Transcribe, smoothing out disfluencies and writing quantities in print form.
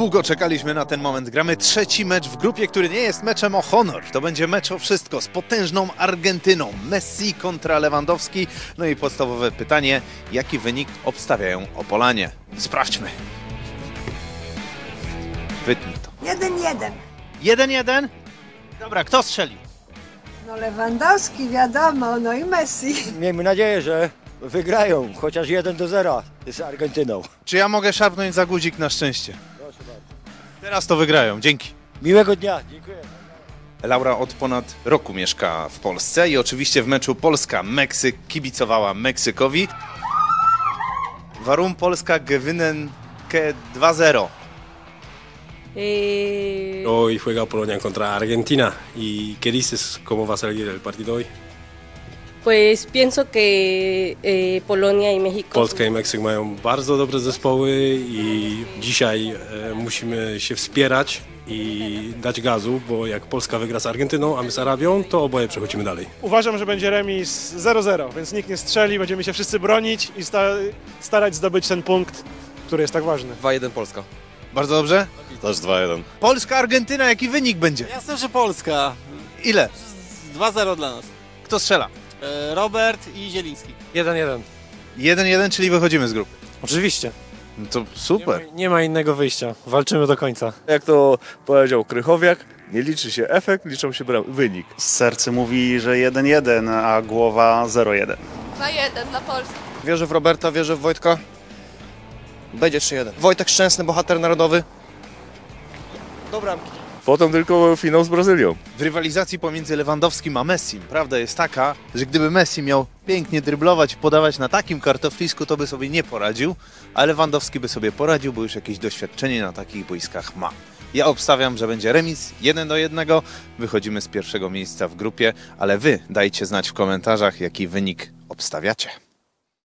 Długo czekaliśmy na ten moment. Gramy trzeci mecz w grupie, który nie jest meczem o honor. To będzie mecz o wszystko z potężną Argentyną. Messi kontra Lewandowski. No i podstawowe pytanie, jaki wynik obstawiają Opolanie? Sprawdźmy. Wytnij to. 1-1. 1-1? Dobra, kto strzeli? No Lewandowski, wiadomo, no i Messi. Miejmy nadzieję, że wygrają, chociaż 1-0 z Argentyną. Czy ja mogę szarpnąć za guzik na szczęście? Proszę bardzo. Teraz to wygrają, dzięki. Miłego dnia, dziękuję. Laura od ponad roku mieszka w Polsce i oczywiście w meczu Polska-Meksyk kibicowała Meksykowi. Warum Polska gewinnen 2-0? Hoy juega Polonia contra Argentina. ¿Y qué dices? ¿Cómo va a salir el partido hoy? Pues pienso que Polonia y México. Polska i Meksyk mają bardzo dobre zespoły i dzisiaj musimy się wspierać i dać gazu, bo jak Polska wygra z Argentyną, a my z Arabią, to oboje przechodzimy dalej. Uważam, że będzie remis 0-0, więc nikt nie strzeli, będziemy się wszyscy bronić i starać zdobyć ten punkt, który jest tak ważny. 2-1 Polska. Bardzo dobrze. Też 2-1. Polska-Argentyna, jaki wynik będzie? Jasne, że Polska. Ile? 2-0 dla nas. Kto strzela? Robert i Zieliński. 1-1. 1-1, czyli wychodzimy z grupy. Oczywiście. No to super. Nie ma innego wyjścia. Walczymy do końca. Jak to powiedział Krychowiak, nie liczy się efekt, liczą się wynik. Serce mówi, że 1-1, a głowa 0-1. 2-1 dla Polski. Wierzę w Roberta, wierzę w Wojtka. Będzie 3-1. Wojtek Szczęsny, bohater narodowy. Do bramki. Potem tylko finał z Brazylią. W rywalizacji pomiędzy Lewandowskim a Messim prawda jest taka, że gdyby Messi miał pięknie dryblować i podawać na takim kartoflisku, to by sobie nie poradził, a Lewandowski by sobie poradził, bo już jakieś doświadczenie na takich boiskach ma. Ja obstawiam, że będzie remis 1-1, wychodzimy z pierwszego miejsca w grupie, ale wy dajcie znać w komentarzach, jaki wynik obstawiacie.